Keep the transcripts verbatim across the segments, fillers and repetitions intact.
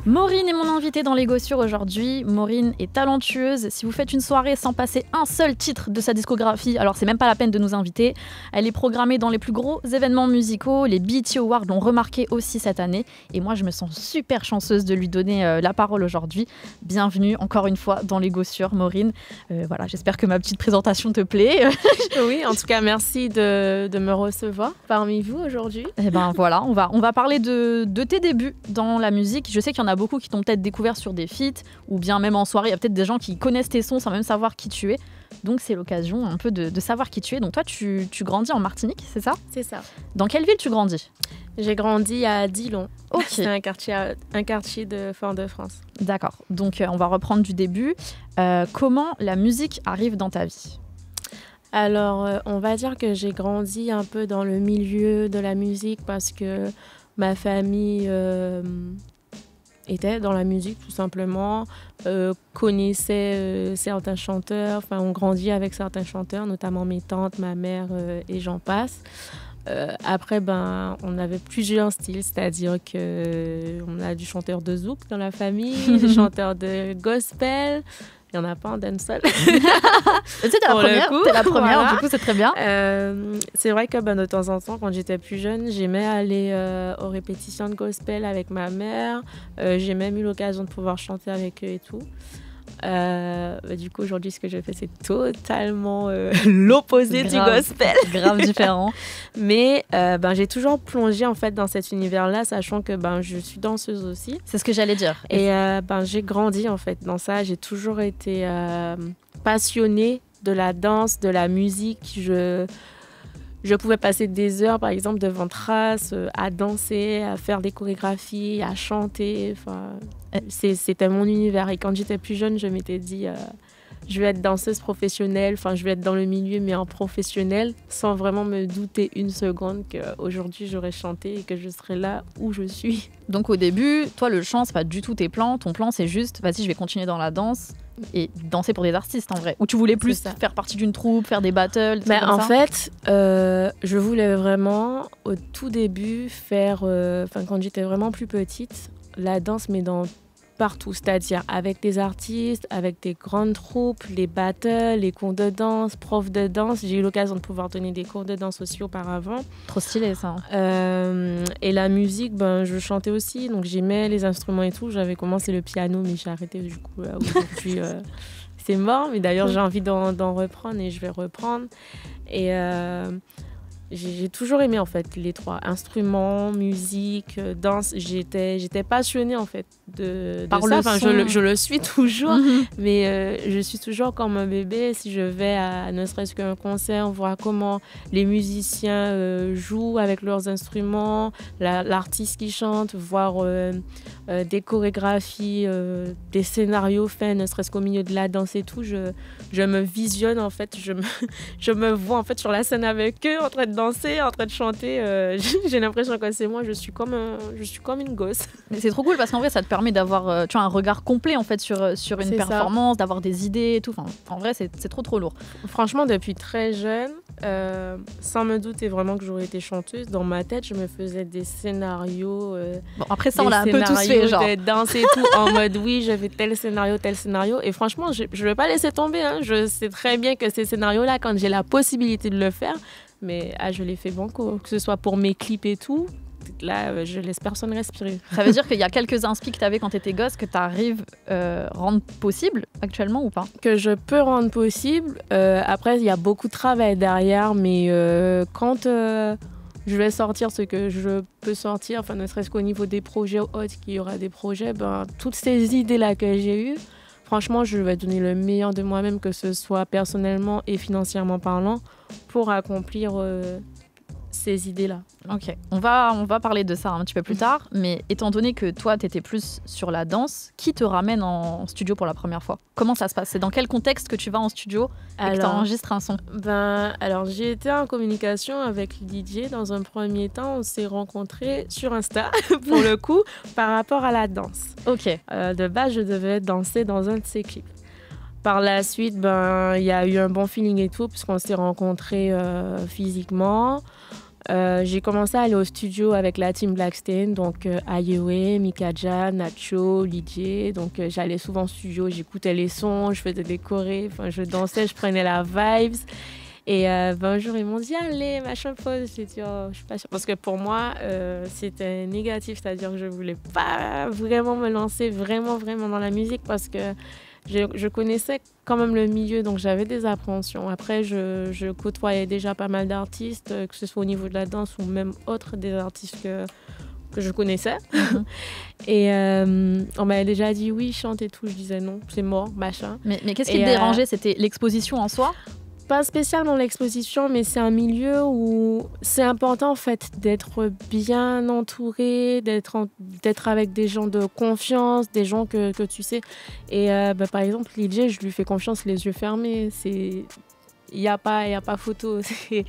Maureen est mon invitée dans Les Gossures aujourd'hui. Maureen est talentueuse. Si vous faites une soirée sans passer un seul titre de sa discographie, alors c'est même pas la peine de nous inviter. Elle est programmée dans les plus gros événements musicaux. Les B E T Awards l'ont remarqué aussi cette année. Et moi, je me sens super chanceuse de lui donner euh, la parole aujourd'hui. Bienvenue encore une fois dans Les Gossures, Maureen. Euh, voilà, j'espère que ma petite présentation te plaît. Oui, en tout cas, merci de, de me recevoir parmi vous aujourd'hui. Et ben voilà, on va, on va parler de, de tes débuts dans la musique. Je sais qu'il y en a beaucoup qui t'ont peut-être découvert sur des feats ou bien même en soirée. Il y a peut-être des gens qui connaissent tes sons sans même savoir qui tu es. Donc c'est l'occasion un peu de, de savoir qui tu es. Donc toi, tu, tu grandis en Martinique, c'est ça ? C'est ça. Dans quelle ville tu grandis ? J'ai grandi à Dillon. Ok. C'est un quartier, un quartier de Fort-de-France. D'accord. Donc euh, on va reprendre du début. Euh, comment la musique arrive dans ta vie ? Alors, euh, on va dire que j'ai grandi un peu dans le milieu de la musique parce que ma famille euh, était dans la musique, tout simplement, euh, connaissait euh, certains chanteurs, enfin, on grandit avec certains chanteurs, notamment mes tantes, ma mère euh, et j'en passe. Euh, après, ben, on avait plusieurs styles, c'est-à-dire qu'on a du chanteur de zouk dans la famille, des chanteurs de gospel. Il n'y en a pas en dancehall. C'était la première, t'es la première, voilà. Du coup c'est très bien. Euh, c'est vrai que ben, de temps en temps, quand j'étais plus jeune, j'aimais aller euh, aux répétitions de gospel avec ma mère. Euh, j'ai même eu l'occasion de pouvoir chanter avec eux et tout. Euh, bah, du coup, aujourd'hui, ce que je fais, c'est totalement euh, l'opposé du gospel. Grave différent. Mais euh, ben, j'ai toujours plongé en fait, dans cet univers-là, sachant que ben, je suis danseuse aussi. C'est ce que j'allais dire. Et euh, ben, j'ai grandi en fait, dans ça. J'ai toujours été euh, passionnée de la danse, de la musique. Je... Je pouvais passer des heures, par exemple, devant Trace, euh, à danser, à faire des chorégraphies, à chanter. Enfin, c'est, c'était mon univers. Et quand j'étais plus jeune, je m'étais dit, euh, je vais être danseuse professionnelle. Enfin, je vais être dans le milieu, mais en professionnel, sans vraiment me douter une seconde qu'aujourd'hui, j'aurais chanté et que je serais là où je suis. Donc, au début, toi, le chant, c'est pas du tout tes plans. Ton plan, c'est juste, vas-y, je vais continuer dans la danse et danser pour des artistes, en vrai. Ou tu voulais plus faire partie d'une troupe, faire des battles, Mais comme en ça fait, euh, je voulais vraiment, au tout début, faire... Enfin, euh, quand j'étais vraiment plus petite, la danse, mais dans... partout, c'est-à-dire avec des artistes, avec des grandes troupes, les battles, les cours de danse, profs de danse. J'ai eu l'occasion de pouvoir donner des cours de danse aussi auparavant. Trop stylé, ça. Euh, et la musique, ben, je chantais aussi, donc j'aimais les instruments et tout. J'avais commencé le piano, mais j'ai arrêté du coup. Là, aujourd'hui, euh, c'est mort, mais d'ailleurs, j'ai envie d'en, d'en reprendre et je vais reprendre. Et... Euh, J'ai, j'ai toujours aimé en fait les trois instruments, musique, danse. J'étais, j'étais passionnée en fait de, de Par ça. le enfin, son. je, le, je le suis toujours, Mm-hmm. mais euh, je suis toujours comme un bébé. Si je vais à ne serait-ce qu'un concert, voir comment les musiciens euh, jouent avec leurs instruments, la, l'artiste qui chante, voir euh, euh, des chorégraphies, euh, des scénarios faits, ne serait-ce qu'au milieu de la danse et tout. Je, je me visionne en fait, je me, je me vois en fait sur la scène avec eux en train de danser, en train de chanter. Euh, j'ai l'impression que c'est moi, je suis comme, un, je suis comme une gosse. Mais c'est trop cool parce qu'en vrai, ça te permet d'avoir euh, tu vois, un regard complet en fait, sur, sur une C'est performance, ça. D'avoir des idées et tout. Enfin, en vrai, c'est, c'est trop trop lourd. Franchement, depuis très jeune, euh, sans me douter vraiment que j'aurais été chanteuse, dans ma tête, je me faisais des scénarios. Euh, bon, après ça, on l'a un peu tous fait, genre. Des danses et tout, en mode oui, je fais tel scénario, tel scénario. Et franchement, je ne vais pas laisser tomber. Hein. Je sais très bien que ces scénarios-là, quand j'ai la possibilité de le faire, mais ah, je les fais banco, que ce soit pour mes clips et tout. Là, je laisse personne respirer. Ça veut dire qu'il y a quelques inspi que tu avais quand tu étais gosse que tu arrives à euh, rendre possible actuellement ou pas ? Que je peux rendre possible. Euh, après, il y a beaucoup de travail derrière, mais euh, quand euh, je vais sortir ce que je peux sortir, enfin, ne serait-ce qu'au niveau des projets autres, qu'il y aura des projets, ben, toutes ces idées-là que j'ai eues, franchement, je vais donner le meilleur de moi-même, que ce soit personnellement et financièrement parlant, pour accomplir euh, ces idées-là. Ok, on va, on va parler de ça un petit peu plus tard, mais étant donné que toi, tu étais plus sur la danse, qui te ramène en studio pour la première fois ? Comment ça se passe ? C'est dans quel contexte que tu vas en studio et alors, que tu enregistres un son ? Ben, alors, j'ai été en communication avec D J. Dans un premier temps, on s'est rencontrés sur Insta, pour le coup, par rapport à la danse. Ok. Euh, de base, je devais danser dans un de ses clips. Par la suite, ben, il y a eu un bon feeling et tout, puisqu'on s'est rencontrés euh, physiquement. Euh, j'ai commencé à aller au studio avec la team Blackstein, donc euh, Ayewe, Mikaja, Nacho, Lydier. Donc euh, j'allais souvent au studio, j'écoutais les sons, je faisais des chorés, enfin je dansais, je prenais la vibes. Et euh, ben, un jour, ils m'ont dit, allez, machin, pause. J'ai dit, oh, je suis pas sûre. Parce que pour moi, euh, c'était négatif, c'est-à-dire que je voulais pas vraiment me lancer vraiment, vraiment dans la musique parce que je, je connaissais quand même le milieu, donc j'avais des appréhensions. Après, je, je côtoyais déjà pas mal d'artistes, que ce soit au niveau de la danse ou même autres, des artistes que, que je connaissais. Mm-hmm. Et euh, on m'avait déjà dit, oui, chante et tout. Je disais, non, c'est mort, machin. Mais, mais qu'est-ce qui et te dérangeait? euh... C'était l'exposition en soi? Pas spécialement l'exposition, mais c'est un milieu où c'est important en fait d'être bien entouré, d'être, en, d'être avec des gens de confiance, des gens que, que tu sais. Et euh, bah, par exemple, Lydier, je lui fais confiance les yeux fermés. C'est... Il n'y a pas, il y a pas photo. Et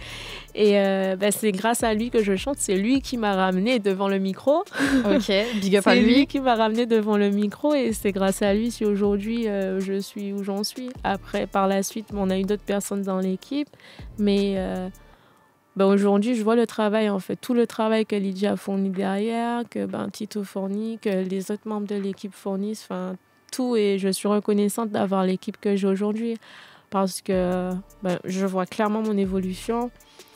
euh, bah, c'est grâce à lui que je chante. C'est lui qui m'a ramené devant le micro. Ok, big up à lui. C'est lui qui m'a ramené devant le micro et c'est grâce à lui si aujourd'hui euh, je suis où j'en suis. Après, par la suite, on a eu d'autres personnes dans l'équipe. Mais euh, bah, aujourd'hui, je vois le travail, en fait. Tout le travail que Lydia a fourni derrière, que ben, Tito fournit, que les autres membres de l'équipe fournissent. Enfin, tout. Et je suis reconnaissante d'avoir l'équipe que j'ai aujourd'hui. Parce que ben, je vois clairement mon évolution.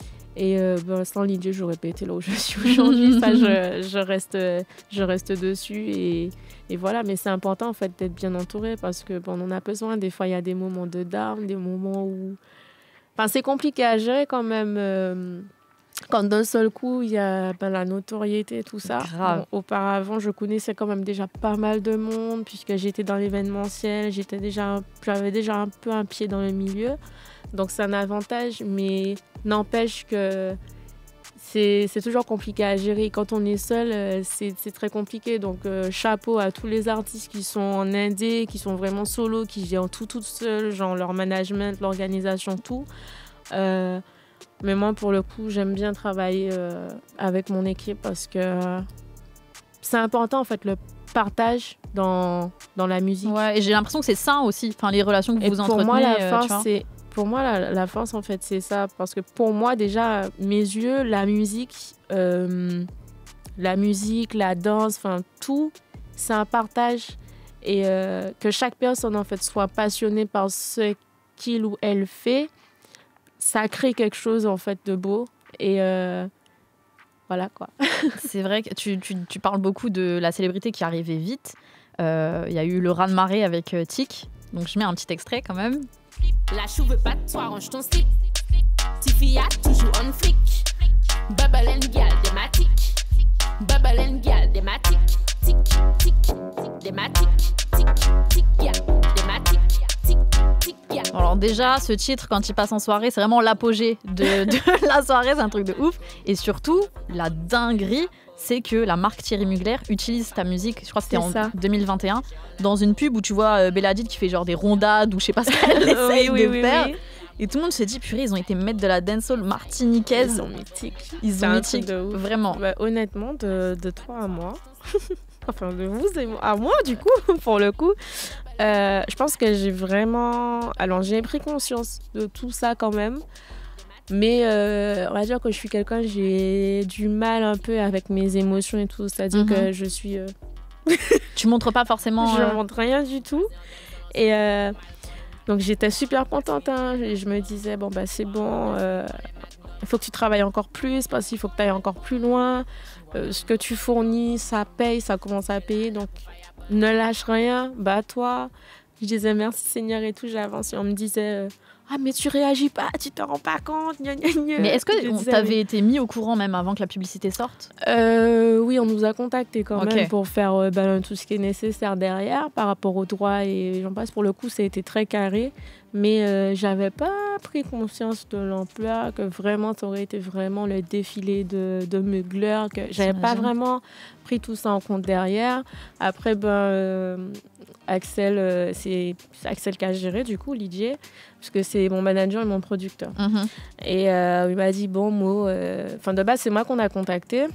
Et euh, ben, sans Lydia, j'aurais pas été là où je suis aujourd'hui. Ça, je, je, reste, je reste dessus. Et, et voilà, mais c'est important en fait, d'être bien entouré parce qu'on bon, en a besoin. Des fois, il y a des moments de down, des moments où... Enfin, c'est compliqué à gérer quand même. Euh, quand d'un seul coup, il y a ben, la notoriété, tout ça. Bon, auparavant, je connaissais quand même déjà pas mal de monde puisque j'étais dans l'événementiel. J'étais déjà, j'avais déjà un peu un pied dans le milieu. Donc, c'est un avantage, mais n'empêche que c'est, c'est toujours compliqué à gérer. Quand on est seul, c'est, c'est très compliqué. Donc, euh, chapeau à tous les artistes qui sont en indé, qui sont vraiment solo, qui gèrent tout tout seuls, genre leur management, l'organisation, tout. Euh, mais moi, pour le coup, j'aime bien travailler euh, avec mon équipe parce que euh, c'est important, en fait, le partage dans, dans la musique. Ouais, et j'ai l'impression que c'est sain aussi, enfin, les relations que vous et vous entretenez. Pour moi, la euh, force, c'est... Pour moi, la, la force, en fait, c'est ça. Parce que pour moi, déjà, mes yeux, la musique, euh, la musique, la danse, enfin, tout, c'est un partage. Et euh, que chaque personne, en fait, soit passionnée par ce qu'il ou elle fait, ça crée quelque chose, en fait, de beau. Et euh, voilà, quoi. C'est vrai que tu, tu, tu parles beaucoup de la célébrité qui arrivait vite. Il euh, y a eu le raz-de-marée avec euh, Tic. Donc, je mets un petit extrait, quand même. La chou veut pas de toi, range ton slip. Tiffy a toujours on flic. Bubble and gal, dématique. Bubble and gal, dématique. Tic, tic, dématique. Tic, tic, gal, dématique. Tic, tic, gal. Alors déjà, ce titre, quand il passe en soirée, c'est vraiment l'apogée de, de la soirée. C'est un truc de ouf. Et surtout, la dinguerie, c'est que la marque Thierry Mugler utilise ta musique, je crois que c'était c'est en ça. deux mille vingt et un, dans une pub où tu vois euh, Bella Hadid qui fait genre des rondades ou je sais pas ce qu'elle essaye oui, de oui, faire. Oui. Et tout le monde se dit, purée, ils ont été maîtres de la dancehall martiniquaise. Ils sont mythiques. Ils sont mythiques, vraiment. Bah, honnêtement, de, de toi à moi, enfin de vous et moi, à moi du coup, pour le coup, euh, je pense que j'ai vraiment... Alors j'ai pris conscience de tout ça quand même. Mais euh, on va dire que je suis quelqu'un, j'ai du mal un peu avec mes émotions et tout. C'est-à-dire mm-hmm. que je suis... Euh... tu montres pas forcément... Je euh... montre rien du tout. Et euh, donc j'étais super contente. Hein, et je me disais, bon, bah, c'est bon, euh, il faut que tu travailles encore plus parce qu'il faut que tu ailles encore plus loin. Euh, ce que tu fournis, ça paye, ça commence à payer. Donc ne lâche rien, bats-toi. Je disais merci Seigneur et tout, j'avance. Et on me disait... Euh, ah mais tu réagis pas, tu te rends pas compte, gna gna gna. Mais est-ce que tu avais été mis au courant même avant que la publicité sorte? euh, Oui, on nous a contactés quand okay. même pour faire euh, bah, tout ce qui est nécessaire derrière par rapport aux droits et j'en passe. Pour le coup, ça a été très carré, mais euh, j'avais pas pris conscience de l'ampleur, que vraiment ça aurait été vraiment le défilé de, de Mugler, que j'avais J'imagine. pas vraiment pris tout ça en compte derrière. Après, ben, euh, Axel, euh, c'est Axel qui a géré du coup, Lydier, parce que c'est mon manager et mon producteur. Mm-hmm. Et euh, il m'a dit, bon, Mo, enfin euh, de base, c'est moi qu'on a contacté.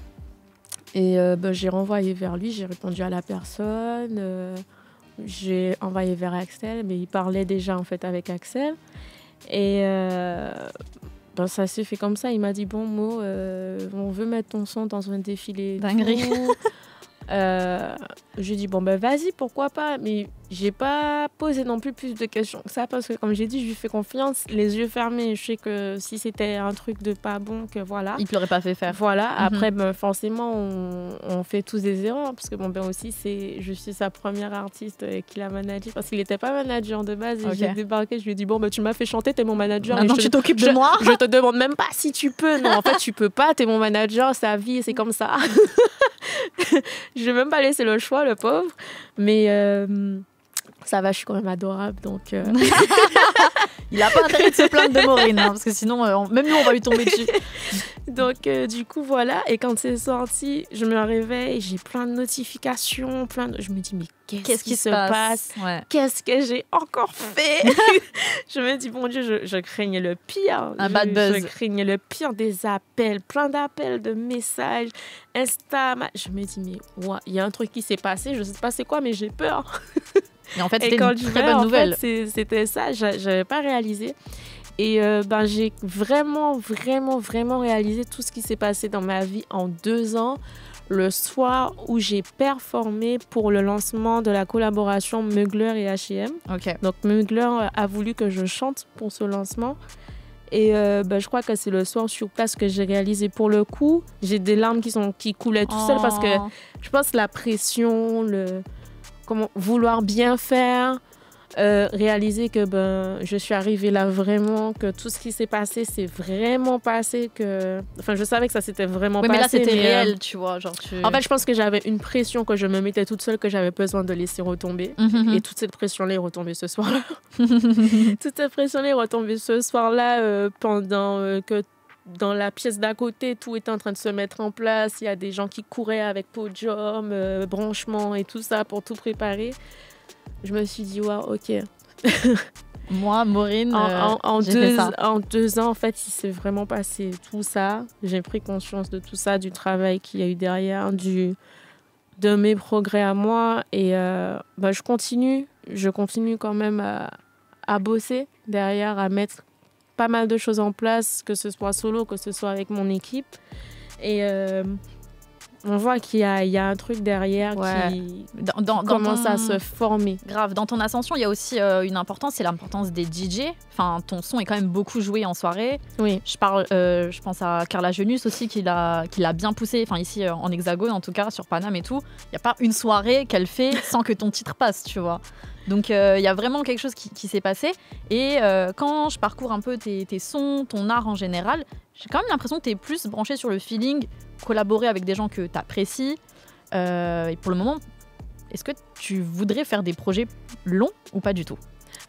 Et euh, ben, j'ai renvoyé vers lui, j'ai répondu à la personne, euh, j'ai envoyé vers Axel, mais il parlait déjà en fait avec Axel. Et euh, ben, ça s'est fait comme ça. Il m'a dit, bon, Mo, euh, on veut mettre ton son dans un défilé. Dinguerie. Euh, j'ai dit bon ben vas-y, pourquoi pas, mais j'ai pas posé non plus plus de questions que ça parce que comme j'ai dit, je lui fais confiance, les yeux fermés. Je sais que si c'était un truc de pas bon, que voilà, il te l'aurait pas fait faire. Voilà. Mm-hmm. Après ben forcément on, on fait tous des erreurs parce que bon ben aussi c'est je suis sa première artiste qui l'a managé parce qu'il était pas manager de base et okay. J'ai débarqué, je lui ai dit bon ben tu m'as fait chanter, t'es mon manager. Maintenant tu t'occupes de je, moi. Je te demande même pas si tu peux. Non en fait tu peux pas, t'es mon manager, sa vie c'est comme ça. Je vais même pas laisser le choix, le pauvre. Mais euh, ça va, je suis quand même adorable. Donc, euh... il a pas intérêt de se plaindre de Maureen, hein, parce que sinon, euh, même nous, on va lui tomber dessus. Donc, euh, du coup, voilà. Et quand c'est sorti, je me réveille, j'ai plein de notifications. Plein de... Je me dis, mais qu'est-ce, qu'est-ce qui, qui se passe, passe ouais. Qu'est-ce que j'ai encore fait? Je me dis, mon Dieu, je, je craignais le pire. Un je, bad buzz. Je craignais le pire des appels, plein d'appels, de messages, Insta. Je me dis, mais ouais, il y a un truc qui s'est passé, je sais pas c'est quoi, mais j'ai peur. Et en fait, c'était une très bonne en nouvelle. Fait, c'était ça, j'avais pas réalisé. Et euh, ben, j'ai vraiment, vraiment, vraiment réalisé tout ce qui s'est passé dans ma vie en deux ans. Le soir où j'ai performé pour le lancement de la collaboration Mugler et H et M. Okay. Donc Mugler a voulu que je chante pour ce lancement. Et euh, ben, je crois que c'est le soir sur place que j'ai réalisé. Pour le coup, j'ai des larmes qui, sont, qui coulaient tout oh. seul parce que je pense que la pression, le... Comment vouloir bien faire, euh, réaliser que ben, je suis arrivée là vraiment, que tout ce qui s'est passé, c'est vraiment passé. Que... Enfin, je savais que ça s'était vraiment oui, passé. Mais là, c'était mais, réel, euh... tu vois. Genre, tu... En fait, je pense que j'avais une pression que je me mettais toute seule, que j'avais besoin de laisser retomber. Mm-hmm. Et toute cette pression-là est retombée ce soir-là. Toute cette pression-là est retombée ce soir-là euh, pendant euh, que... Dans la pièce d'à côté, tout était en train de se mettre en place. Il y a des gens qui couraient avec podium, euh, branchement et tout ça pour tout préparer. Je me suis dit, waouh, ok. Moi, Maureen, en, euh, en, en, j'ai deux, fait ça. en deux ans, en fait, il s'est vraiment passé tout ça. J'ai pris conscience de tout ça, du travail qu'il y a eu derrière, du, de mes progrès à moi. Et euh, bah, je continue. Je continue quand même à, à bosser derrière, à mettre pas mal de choses en place, que ce soit solo, que ce soit avec mon équipe. Et euh, on voit qu'il y a, il y a un truc derrière ouais. qui, dans, dans, qui commence dans ton... à se former. Grave. Dans ton ascension, il y a aussi euh, une importance, c'est l'importance des D J. Enfin, ton son est quand même beaucoup joué en soirée. Oui. Je, parle, euh, je pense à Carla Genus aussi, qui l'a, qui l'a bien poussé, enfin ici euh, en Hexagone en tout cas, sur Paname et tout. Il n'y a pas une soirée qu'elle fait sans que ton titre passe, tu vois. Donc il euh, y a vraiment quelque chose qui, qui s'est passé. Et euh, quand je parcours un peu tes, tes sons, ton art en général, j'ai quand même l'impression que tu es plus branché sur le feeling, collaborer avec des gens que tu apprécies. Euh, et pour le moment, est-ce que tu voudrais faire des projets longs ou pas du tout ?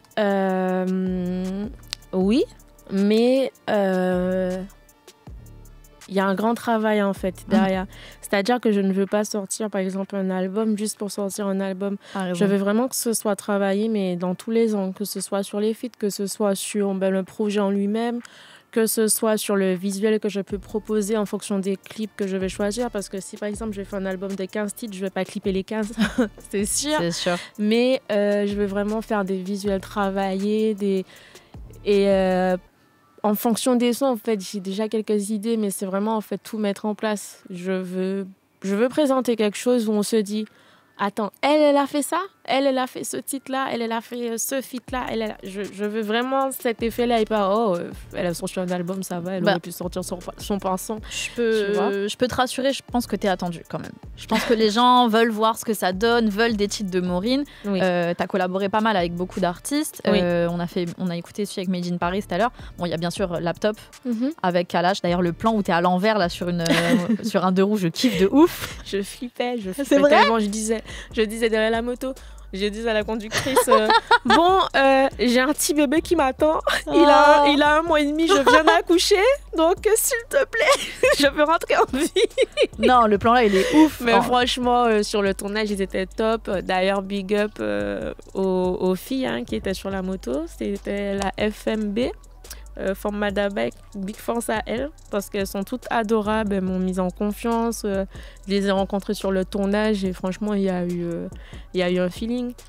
euh, Oui, mais il euh, y a un grand travail en fait derrière. Mmh. C'est-à-dire que je ne veux pas sortir par exemple un album juste pour sortir un album. Ah, je veux vraiment que ce soit travaillé, mais dans tous les angles, que ce soit sur les feats, que ce soit sur ben, le projet en lui-même, que ce soit sur le visuel que je peux proposer en fonction des clips que je vais choisir. Parce que si par exemple je fais un album de quinze titres, je ne vais pas clipper les quinze, c'est sûr. C'est sûr. Mais euh, je veux vraiment faire des visuels travaillés, des... et euh, en fonction des sons, en fait, j'ai déjà quelques idées, mais c'est vraiment en fait tout mettre en place. Je veux, je veux présenter quelque chose où on se dit, attends, elle, elle a fait ça, elle, elle a fait ce titre-là, elle, elle a fait ce feat-là, elle, elle a... je, je veux vraiment cet effet-là et pas, oh, euh, elle a sorti un album, ça va, elle bah, aurait pu sortir son, son pinceau. Je peux, je peux te rassurer, je pense que t'es attendue quand même. Je pense que les gens veulent voir ce que ça donne, veulent des titres de Maureen. Oui. Euh, t'as collaboré pas mal avec beaucoup d'artistes. Oui. Euh, on, a fait, on a écouté celui avec Made in Paris tout à l'heure. Bon, il y a bien sûr Laptop mm-hmm. avec Kalash. D'ailleurs, le plan où t'es à l'envers là, sur, une, euh, sur un deux roues, je kiffe de ouf. Je flippais, je flippais C'est vrai tellement, je disais, je disais derrière la moto. J'ai dit à la conductrice, euh, bon, euh, j'ai un petit bébé qui m'attend. Oh. Il, a, il a un mois et demi, je viens d'accoucher. Donc, s'il te plaît, je veux rentrer en vie. Non, le plan là, il est ouf. Mais oh. franchement, euh, sur le tournage, ils étaient top. D'ailleurs, big up euh, aux, aux filles hein, qui étaient sur la moto. C'était la F M B. Euh, Forme Madabek, big force à elles parce qu'elles sont toutes adorables, elles m'ont mise en confiance, euh, je les ai rencontrées sur le tournage et franchement il y a eu, euh, il y a eu un feeling.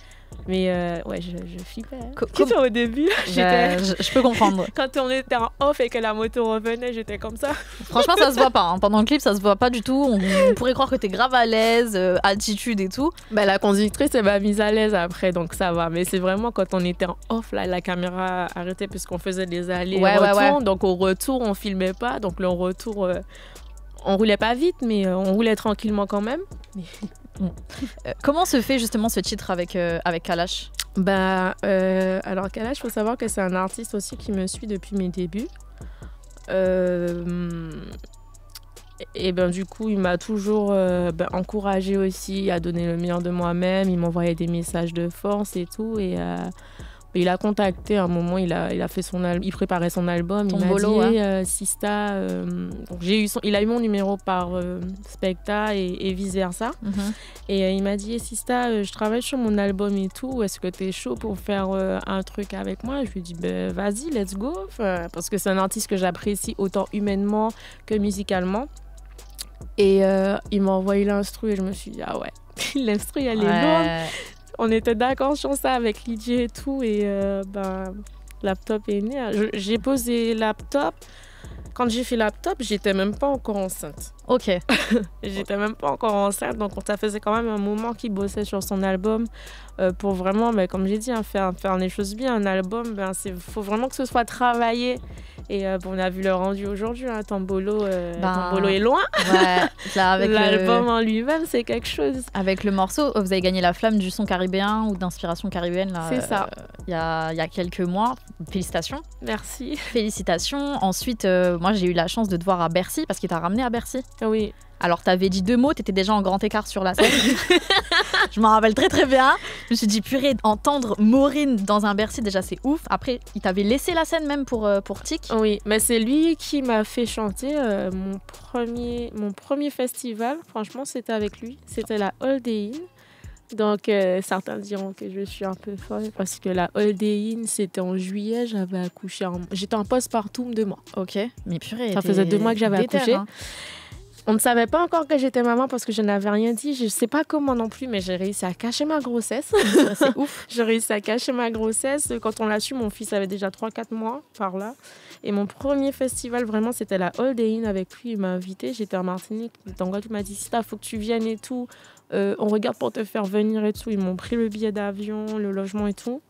Mais euh, ouais, je, je flippais. Hein. Co- Tu sais, au début, j'étais... je, je, je peux comprendre. Quand on était en off et que la moto revenait, j'étais comme ça. Franchement, ça se voit pas. Hein. Pendant le clip, ça se voit pas du tout. On, on pourrait croire que t'es grave à l'aise, euh, attitude et tout. Bah, la conductrice, elle m'a mise à l'aise après, donc ça va. Mais c'est vraiment quand on était en off, là, la caméra arrêtait puisqu'on faisait des allers Ouais, et retours. ouais, ouais. Donc au retour, on filmait pas. Donc le retour, euh, on roulait pas vite, mais euh, on roulait tranquillement quand même. Mais... Euh, comment se fait justement ce titre avec, euh, avec Kalash? Bah, euh, alors Kalash, il faut savoir que c'est un artiste aussi qui me suit depuis mes débuts. Euh, et ben du coup, il m'a toujours euh, ben, encouragée aussi à donner le meilleur de moi-même. Il m'envoyait des messages de force et tout. Et euh, il a contacté à un moment, il a, il a fait son al- il préparait son album. Ton il m'a bolo, dit, ouais. hey, euh, Sista, euh, donc j'ai eu son, il a eu mon numéro par euh, Specta et, et vice versa. Mm-hmm. Et euh, il m'a dit, hey, Sista, euh, je travaille sur mon album et tout. Est-ce que t'es chaud pour faire euh, un truc avec moi? Je lui ai dit, ben vas-y, let's go. Enfin, parce que c'est un artiste que j'apprécie autant humainement que musicalement. Et euh, il m'a envoyé l'instru et je me suis dit, ah ouais, l'instru, elle est Ouais. lourde. On était d'accord sur ça avec Lydia et tout. Et euh, ben, Laptop est né. Je- J'ai posé Laptop. Quand j'ai fait Laptop, j'étais même pas encore enceinte. Ok. J'étais même pas encore enceinte, donc ça faisait quand même un moment qu'il bossait sur son album euh, pour vraiment, ben, comme j'ai dit, hein, faire, faire les choses bien. Un album, ben, c'est faut vraiment que ce soit travaillé. Et euh, bon, on a vu le rendu aujourd'hui. Hein, Tambolo, euh, Ben, Tambolo est loin. Ouais. Là, avec L'album le, en lui-même, c'est quelque chose. avec le morceau, vous avez gagné la flamme du son caribéen ou d'inspiration caribéenne. là, C'est ça. euh, Il y, a, il y a quelques mois. Félicitations. Merci. Félicitations. Ensuite, euh, moi, j'ai eu la chance de te voir à Bercy parce qu'il t'a ramené à Bercy. Oui. Alors, t'avais dit deux mots, t'étais déjà en grand écart sur la scène. Je m'en rappelle très très bien. Je me suis dit, purée, entendre Maureen dans un Bercy, déjà c'est ouf. Après, il t'avait laissé la scène même pour, euh, pour Tic. Oui, mais c'est lui qui m'a fait chanter euh, mon, premier, mon premier festival. Franchement, c'était avec lui. C'était la Holiday Inn. Donc, euh, certains diront que je suis un peu folle parce que la Holiday Inn, c'était en juillet. J'avais accouché. En... J'étais en postpartum deux mois. Ok, mais purée. Ça t'es faisait deux mois que j'avais déter, accouché. hein. On ne savait pas encore que j'étais maman parce que je n'avais rien dit. Je ne sais pas comment non plus, mais j'ai réussi à cacher ma grossesse. C'est ouf. J'ai réussi à cacher ma grossesse. Quand on l'a su, mon fils avait déjà trois quatre mois par là. Et mon premier festival, vraiment, c'était la Holiday Inn avec lui. Il m'a invité. J'étais en Martinique. En Guadeloupe, il m'a dit, Sista, il faut que tu viennes et tout. Euh, on regarde pour te faire venir et tout. Ils m'ont pris le billet d'avion, le logement et tout.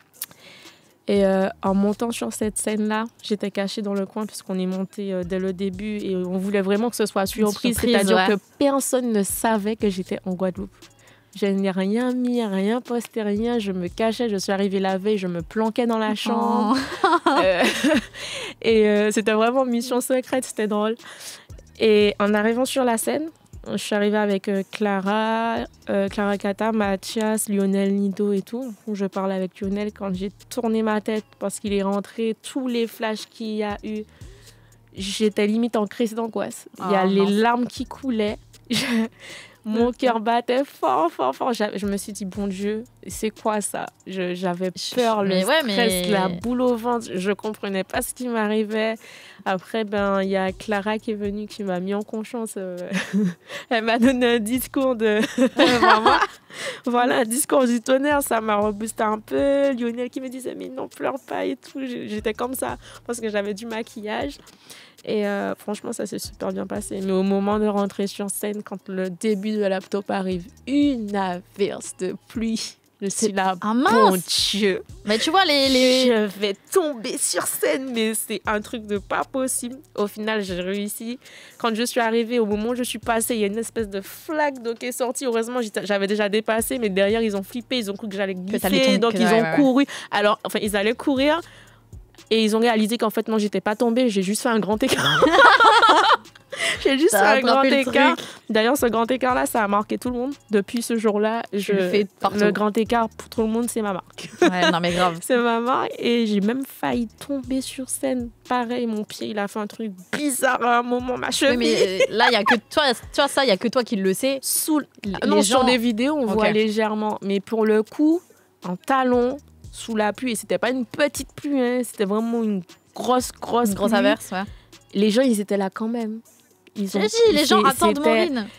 Et euh, en montant sur cette scène-là, j'étais cachée dans le coin puisqu'on est monté euh, dès le début et on voulait vraiment que ce soit surprise. surprise, C'est-à-dire ouais. que personne ne savait que j'étais en Guadeloupe. Je n'ai rien mis, rien posté, rien. Je me cachais. Je suis arrivée la veille, je me planquais dans la chambre. Oh. Euh, et euh, c'était vraiment mission secrète, c'était drôle. Et en arrivant sur la scène, je suis arrivée avec euh, Clara, euh, Clara Cata, Mathias, Lionel Nido et tout. Je parlais avec Lionel quand j'ai tourné ma tête parce qu'il est rentré. Tous les flashs qu'il y a eu, j'étais limite en crise d'angoisse. Il y a Oh, les mince. larmes qui coulaient. Je- Mon cœur battait fort, fort, fort. J'a- Je me suis dit, bon Dieu, c'est quoi ça? Je- J'avais peur, le Mais ouais, stress, mais- la boule au ventre. Je comprenais pas ce qui m'arrivait. Après, ben, il y a Clara qui est venue, qui m'a mis en confiance. euh, Elle m'a donné un discours de maman. Voilà, un discours du tonnerre. Ça m'a reboosté un peu. Lionel qui me disait, mais non, pleure pas et tout. J- J'étais comme ça parce que j'avais du maquillage. Et euh, franchement, ça s'est super bien passé. Mais au moment de rentrer sur scène, quand le début de Laptop arrive, une averse de pluie. Je suis là, Ah, bon mince. Dieu. Mais tu vois, les. les... Je vais tomber sur scène, mais c'est un truc de pas possible. Au final, j'ai réussi. Quand je suis arrivée, au moment où je suis passée, il y a une espèce de flaque d'eau qui est sortie. Heureusement, j'étais- j'avais déjà dépassé, mais derrière, ils ont flippé. Ils ont cru que j'allais t'allais glisser, tomber, donc que- ils ouais, ont ouais, ouais. couru. Alors, enfin, ils allaient courir. Et ils ont réalisé qu'en fait, non, j'étais pas tombée, j'ai juste fait un grand écart. J'ai juste fait T'as un grand attrapé le écart. truc. D'ailleurs, ce grand écart-là, ça a marqué tout le monde. Depuis ce jour-là, je le fais partout. le grand écart pour tout le monde, c'est ma marque. Ouais, non, mais grave. C'est ma marque. Et j'ai même failli tomber sur scène. Pareil, mon pied, il a fait un truc bizarre à un moment, ma Oui, cheville. mais euh, là, il y a que toi, tu vois, ça, il y a que toi qui le sais. Sous... Les Non, gens- sur des vidéos, on Ok. voit légèrement. Mais pour le coup, en talon, sous la pluie, et c'était pas une petite pluie, hein, c'était vraiment une grosse, grosse Une grosse pluie. averse, ouais. Les gens, ils étaient là quand même. Ils ont... J'ai dit, les gens c'est- attendent c'était- Maureen.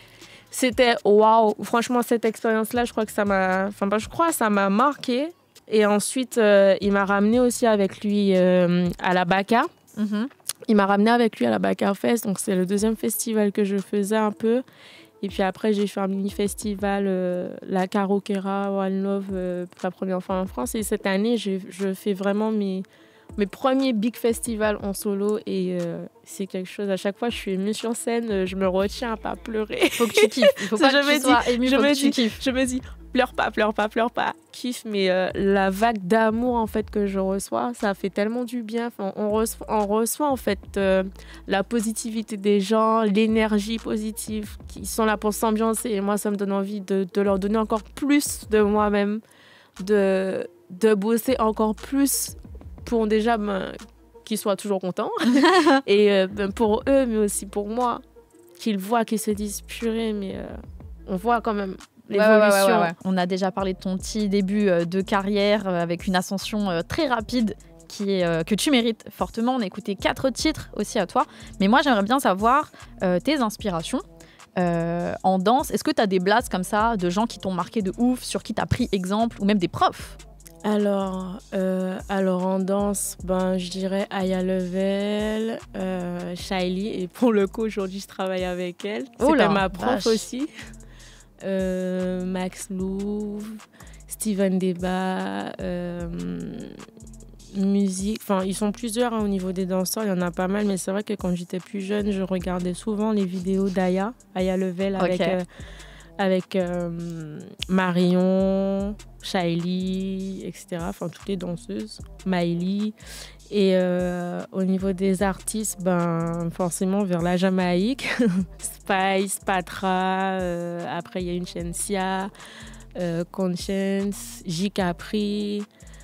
c'était waouh. Franchement, cette expérience-là, je crois que ça m'a, enfin, bah, je crois, ça m'a marqué. Et ensuite, euh, il m'a ramené aussi avec lui euh, à la Baka. Mm-hmm. Il m'a ramené avec lui à la Baka Fest. Donc, c'est le deuxième festival que je faisais un peu. Et puis après, j'ai fait un mini-festival, euh, la Karokera One Love, euh, pour la première fois en France. Et cette année, je, je fais vraiment mes, mes premiers big festivals en solo. Et euh, c'est quelque chose, à chaque fois, je suis émue sur scène, je me retiens à pas pleurer. Il faut que tu kiffes. Il faut pas que tu sois émue, il faut que tu kiffes. Je me dis, pleure pas, pleure pas, pleure pas, kiffe. Mais euh, la vague d'amour en fait que je reçois, ça fait tellement du bien. Enfin, on reçoit, on reçoit en fait euh, la positivité des gens, l'énergie positive qui sont là pour s'ambiancer. Et moi, ça me donne envie de, de leur donner encore plus de moi-même, de, de bosser encore plus pour déjà ben, qu'ils soient toujours contents. Et euh, ben, pour eux, mais aussi pour moi, qu'ils voient, qu'ils se disent purée, mais euh, on voit quand même l'évolution. Ouais, ouais, ouais, ouais. On a déjà parlé de ton petit début de carrière avec une ascension très rapide qui est, euh, que tu mérites fortement. On a écouté quatre titres aussi à toi. Mais moi, j'aimerais bien savoir euh, tes inspirations euh, en danse. Est-ce que tu as des blasts comme ça, de gens qui t'ont marqué de ouf, sur qui tu as pris exemple, ou même des profs? Alors, euh, alors en danse, ben, je dirais Aya Level, euh, Shaili. Et pour le coup, aujourd'hui, je travaille avec elle. Oh c'est là, ma prof vache. aussi. Euh, Max Louvre, Steven Deba, euh, musique. Enfin, ils sont plusieurs hein, au niveau des danseurs. Il y en a pas mal. Mais c'est vrai que quand j'étais plus jeune, je regardais souvent les vidéos d'Aya, Aya Level avec... Okay. Euh, avec euh, Marion, Shaili, et cetera. Enfin, toutes les danseuses, Miley. Et euh, au niveau des artistes, ben, forcément vers la Jamaïque, Spice, Patra, euh, après il y a une chaîne Sia, euh, Conscience, J. Capri,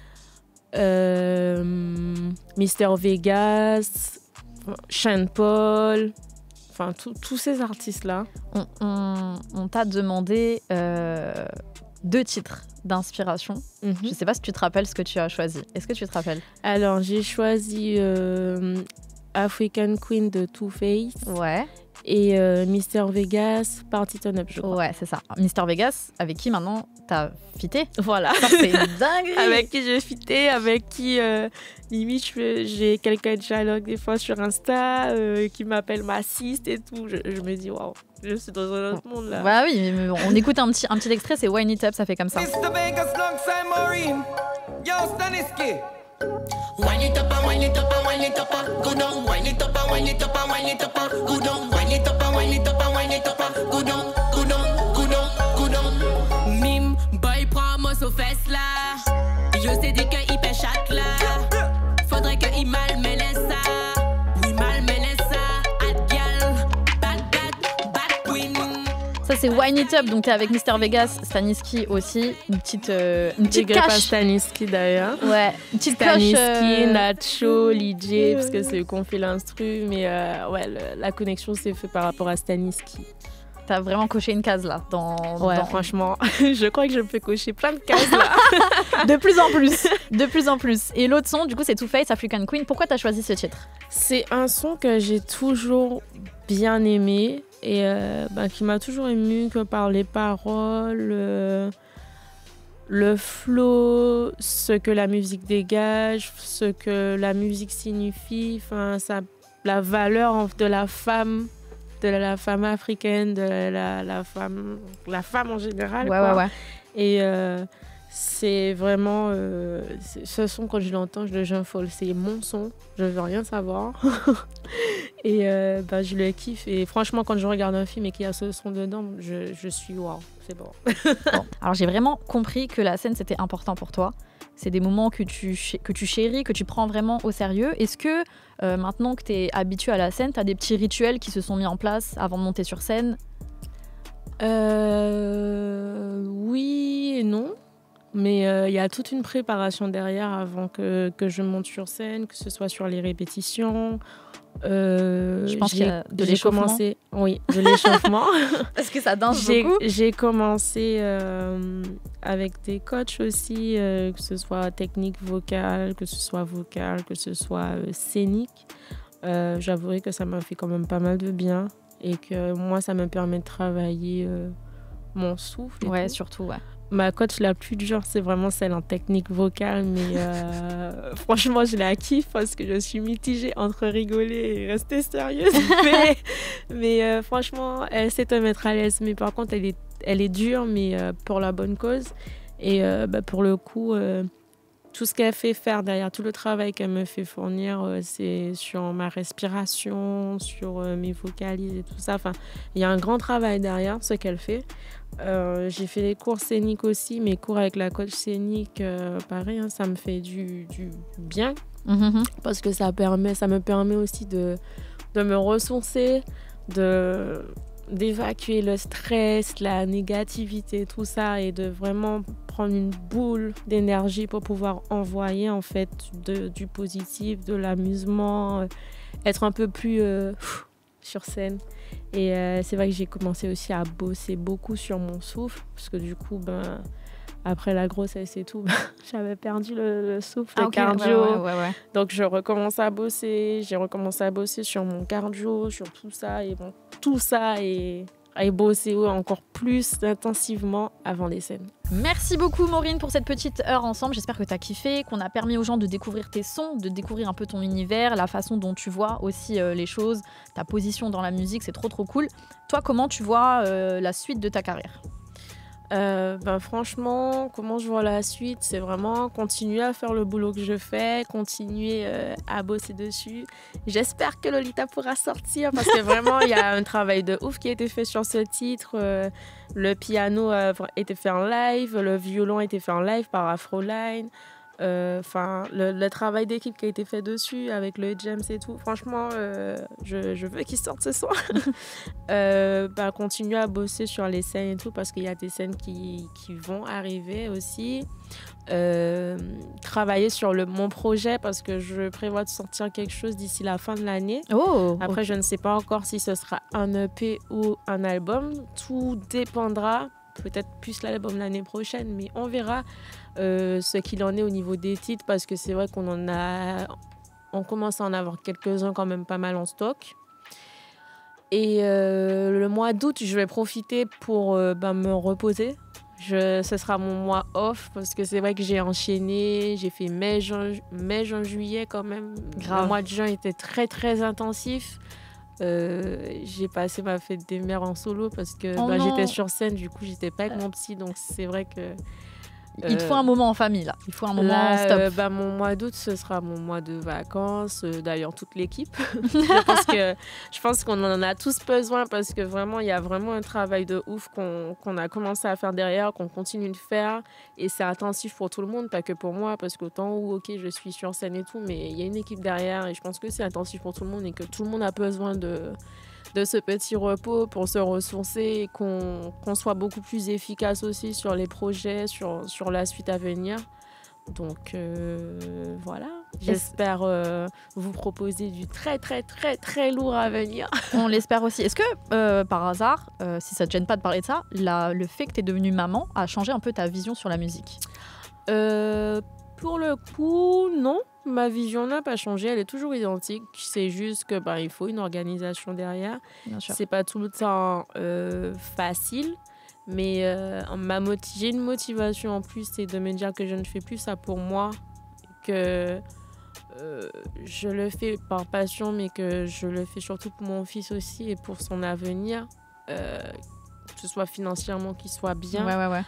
euh, Mister Vegas, Sean Paul. Enfin, tous ces artistes-là. On, on, on t'a demandé euh, deux titres d'inspiration. Mm-hmm. Je ne sais pas si tu te rappelles ce que tu as choisi. Est-ce que tu te rappelles? Alors, j'ai choisi euh, African Queen de Two Face. Ouais. Et euh, Mister Vegas, Party Turn Up, je crois. Ouais, c'est ça. Mister Vegas, avec qui maintenant t'as fité? Voilà. Ça, c'est dingue. Avec qui j'ai fité, avec qui, euh, limite, je, j'ai quelqu'un de dialogue des fois sur Insta euh, qui m'appelle ma siste et tout. Je, je me dis, waouh, je suis dans un autre monde là. Bah oui, mais, mais bon, on écoute un petit, un petit extrait, c'est Wine It Up, ça fait comme ça. Mister Vegas alongside Maureen. Yo, Staniski. Wine it up and wine it up and wine it up and go down. Wine it up and wine it up and wine it up and go down. Wine it up and wine it up and wine it up and go down, go down, go down, go down. Mime, boy, prends-moi sur fesses là. Je sais dit qu'il pêche chatte là. Faudrait qu'il malmène ça. Oui, malmène ça. Hot girl, bad bad, bad queen. Ça c'est Wine It Up, donc t'es avec Mister Vegas, Staniski aussi, une petite, euh, une petite Big up à cache. Staniski d'ailleurs. Ouais, une petite Staniski, coche. Euh... Nacho, Lidj, parce que c'est eux qui ont fait l'instru, mais euh, ouais, le, la connexion s'est faite par rapport à Staniski. T'as vraiment coché une case là. Dans, ouais, dans... franchement, je crois que je peux cocher plein de cases là. De plus en plus, de plus en plus. Et l'autre son, du coup, c'est Two Face, African Queen. Pourquoi t'as choisi ce titre? C'est un son que j'ai toujours bien aimé et euh, bah, qui m'a toujours ému que par les paroles, euh, le flow, ce que la musique dégage, ce que la musique signifie, enfin, ça, la valeur de la femme, de la femme africaine, de la, la, femme, la femme en général. Ouais, quoi. ouais, ouais. Et euh, c'est vraiment... Euh, c'est, ce son, quand je l'entends, je deviens folle. C'est mon son, je veux rien savoir. Et euh, bah, je le kiffe. Et franchement, quand je regarde un film et qu'il y a ce son dedans, je, je suis waouh, c'est bon. Bon. Alors j'ai vraiment compris que la scène, c'était important pour toi. C'est des moments que tu, que tu chéris, que tu prends vraiment au sérieux. Est-ce que euh, maintenant que tu es habitué à la scène, tu as des petits rituels qui se sont mis en place avant de monter sur scène? euh, Oui et non. Mais il euh, y a toute une préparation derrière avant que, que je monte sur scène, que ce soit sur les répétitions. Euh, je pense j'ai, qu'il y a de j'ai l'échauffement. Commencé, oui, de l'échauffement. Parce que ça danse j'ai, beaucoup. J'ai commencé euh, avec des coachs aussi, euh, que ce soit technique vocale, que ce soit vocale, que ce soit euh, scénique. Euh, j'avouerai que ça m'a fait quand même pas mal de bien. et que moi, ça me permet de travailler euh, mon souffle. Et Ouais, tout. surtout, ouais. Ma coach la plus dure, c'est vraiment celle en technique vocale, mais euh, franchement, je la kiffe parce que je suis mitigée entre rigoler et rester sérieuse. mais mais euh, franchement, elle sait te mettre à l'aise. Mais par contre, elle est, elle est dure, mais euh, pour la bonne cause. Et euh, bah, pour le coup, euh, tout ce qu'elle fait faire derrière, tout le travail qu'elle me fait fournir, euh, c'est sur ma respiration, sur euh, mes vocalises et tout ça. Enfin, il y a un grand travail derrière ce qu'elle fait. Euh, j'ai fait des cours scéniques aussi, mes cours avec la coach scénique, euh, pareil, hein, ça me fait du, du bien Mm-hmm. parce que ça, permet, ça me permet aussi de, de me ressourcer, de, d'évacuer le stress, la négativité, tout ça, et de vraiment prendre une boule d'énergie pour pouvoir envoyer en fait de, du positif, de l'amusement, euh, être un peu plus euh, sur scène. Et euh, c'est vrai que j'ai commencé aussi à bosser beaucoup sur mon souffle, parce que du coup, ben, après la grossesse et tout, ben, j'avais perdu le, le souffle, Ah, le ok, cardio. ouais, ouais, ouais, ouais. Donc je recommence à bosser, j'ai recommencé à bosser sur mon cardio, sur tout ça, et bon, tout ça est, est bossé encore plus intensivement avant les scènes. Merci beaucoup Maureen pour cette petite heure ensemble. J'espère que tu as kiffé, qu'on a permis aux gens de découvrir tes sons, de découvrir un peu ton univers, la façon dont tu vois aussi euh, les choses, ta position dans la musique, c'est trop trop cool. Toi, comment tu vois euh, la suite de ta carrière ? Euh, ben franchement, comment je vois la suite, c'est vraiment continuer à faire le boulot que je fais, continuer euh, à bosser dessus. J'espère que Lolita pourra sortir parce que vraiment, il y a un travail de ouf qui a été fait sur ce titre. Euh, le piano a été fait en live, le violon a été fait en live par Afroline. Enfin, euh, le, le travail d'équipe qui a été fait dessus avec le James et tout, franchement, euh, je, je veux qu'il sorte ce soir. euh, bah, continuer à bosser sur les scènes et tout parce qu'il y a des scènes qui, qui vont arriver aussi. Euh, travailler sur le, mon projet parce que je prévois de sortir quelque chose d'ici la fin de l'année. Oh, Après, okay. Je ne sais pas encore si ce sera un E P ou un album. Tout dépendra. Peut-être plus l'album l'année prochaine, mais on verra euh, ce qu'il en est au niveau des titres parce que c'est vrai qu'on en a, on commence à en avoir quelques-uns quand même pas mal en stock. Et euh, le mois d'août, je vais profiter pour euh, ben, me reposer. Je, ce sera mon mois off parce que c'est vrai que j'ai enchaîné, j'ai fait mai, juin, mai, juin, juillet quand même. Grave. Le mois de juin était très très intensif. Euh, j'ai passé ma fête des mères en solo parce que oh bah, j'étais sur scène, du coup j'étais pas avec mon psy, donc c'est vrai que euh, il te faut un moment en famille là, il faut un moment là, stop. Euh, bah, mon mois d'août ce sera mon mois de vacances, euh, d'ailleurs toute l'équipe. je pense que je pense qu'on en a tous besoin parce que vraiment il y a vraiment un travail de ouf qu'on, qu'on a commencé à faire derrière, qu'on continue de faire et c'est intensif pour tout le monde, pas que pour moi parce qu'autant où ok je suis sur scène et tout, mais il y a une équipe derrière et je pense que c'est intensif pour tout le monde et que tout le monde a besoin de de ce petit repos pour se ressourcer et qu'on, qu'on soit beaucoup plus efficace aussi sur les projets, sur, sur la suite à venir. Donc euh, voilà, j'espère euh, vous proposer du très très très très lourd à venir. On l'espère aussi. Est-ce que euh, par hasard, euh, si ça te gêne pas de parler de ça, la, le fait que tu es devenue maman a changé un peu ta vision sur la musique ? euh, Pour le coup, non. Ma vision n'a pas changé, elle est toujours identique. C'est juste que bah, il faut une organisation derrière. Bien sûr. C'est pas tout le temps euh, facile, mais euh, ma moti- j'ai une motivation en plus, c'est de me dire que je ne fais plus ça pour moi, que euh, je le fais par passion, mais que je le fais surtout pour mon fils aussi et pour son avenir, euh, que ce soit financièrement, qu'il soit bien. Ouais, ouais, ouais.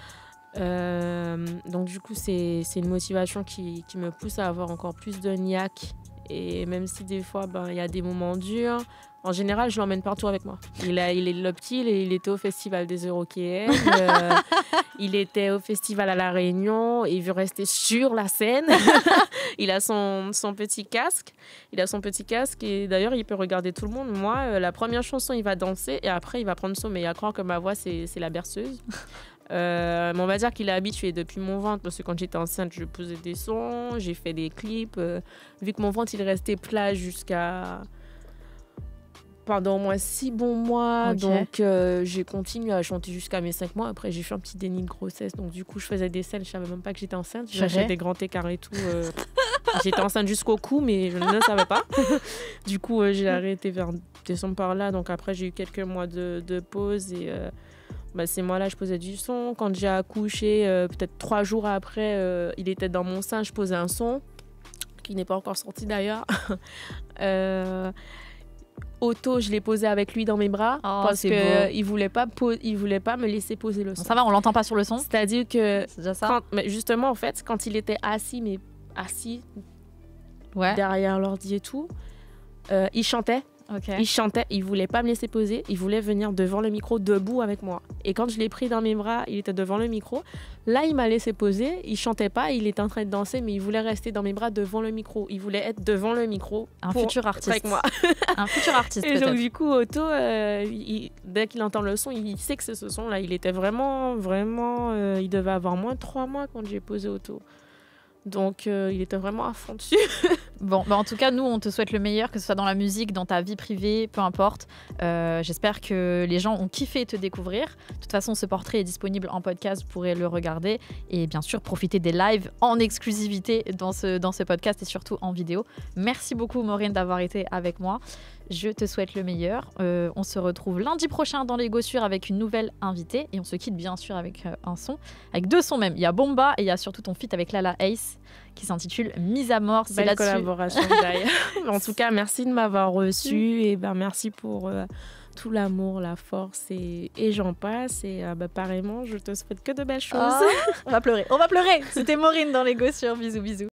Euh, donc du coup c'est, c'est une motivation qui, qui me pousse à avoir encore plus de niaque et même si des fois ben, y a des moments durs, en général je l'emmène partout avec moi. Il, a, il est le petit, il, il était au festival des Eurockéennes, euh, il était au festival à La Réunion et il veut rester sur la scène. Il a son, son petit casque il a son petit casque et d'ailleurs il peut regarder tout le monde. Moi euh, la première chanson il va danser et après il va prendre son, mais à croire que ma voix c'est, c'est la berceuse. Euh, mais on va dire qu'il est habitué depuis mon ventre parce que quand j'étais enceinte je posais des sons, j'ai fait des clips euh, vu que mon ventre il restait plat jusqu'à pendant au moins six bons mois. Okay. Donc euh, j'ai continué à chanter jusqu'à mes cinq mois. Après j'ai fait un petit déni de grossesse, donc du coup je faisais des scènes, je savais même pas que j'étais enceinte, j'avais des grands écarts et tout. euh... J'étais enceinte jusqu'au cou, mais je ne le savais pas. Du coup, euh, j'ai arrêté vers décembre par là. Donc après, j'ai eu quelques mois de, de pause. Et euh, bah, ces mois-là, je posais du son. Quand j'ai accouché, euh, peut-être trois jours après, euh, il était dans mon sein. Je posais un son, qui n'est pas encore sorti d'ailleurs. euh, Otto, je l'ai posé avec lui dans mes bras Oh, parce c'est qu'il beau. ne voulait, pas po- il voulait pas me laisser poser le son. Ça va, on l'entend pas sur le son. C'est-à-dire que C'est déjà ça. quand, mais justement, en fait, quand il était assis, mais assis Ouais. derrière l'ordi et tout, euh, il chantait. Ok. Il chantait, il voulait pas me laisser poser, il voulait venir devant le micro debout avec moi. Et quand je l'ai pris dans mes bras, il était devant le micro. Là, il m'a laissé poser, il chantait pas, il était en train de danser, mais il voulait rester dans mes bras devant le micro. Il voulait être devant le micro. Un pour futur artiste. avec moi. Un futur artiste Et donc peut-être. du coup, Otto, euh, il- dès qu'il entend le son, il sait que c'est ce son-là. Il était vraiment, vraiment, euh, il devait avoir moins de trois mois quand j'ai posé Otto. Donc euh, il était vraiment à fond dessus. Bon, bah en tout cas, nous, on te souhaite le meilleur, que ce soit dans la musique, dans ta vie privée, peu importe. Euh, J'espère que les gens ont kiffé te découvrir. De toute façon, ce portrait est disponible en podcast, vous pourrez le regarder. Et bien sûr, profiter des lives en exclusivité dans ce, dans ce podcast et surtout en vidéo. Merci beaucoup, Maureen, d'avoir été avec moi. Je te souhaite le meilleur. Euh, on se retrouve lundi prochain dans les Gossures avec une nouvelle invitée. Et on se quitte bien sûr avec euh, un son, avec deux sons même. Il y a Bomba et il y a surtout ton feat avec Lala Ace qui s'intitule Mise à mort. C'est Belle là-dessus. collaboration d'ailleurs. En tout cas, merci de m'avoir reçu et ben merci pour euh, tout l'amour, la force et, et j'en passe. Et euh, bah, pareillement, je te souhaite que de belles choses. Ah, on va pleurer, on va pleurer. C'était Maureen dans les Gossures. Bisous, bisous.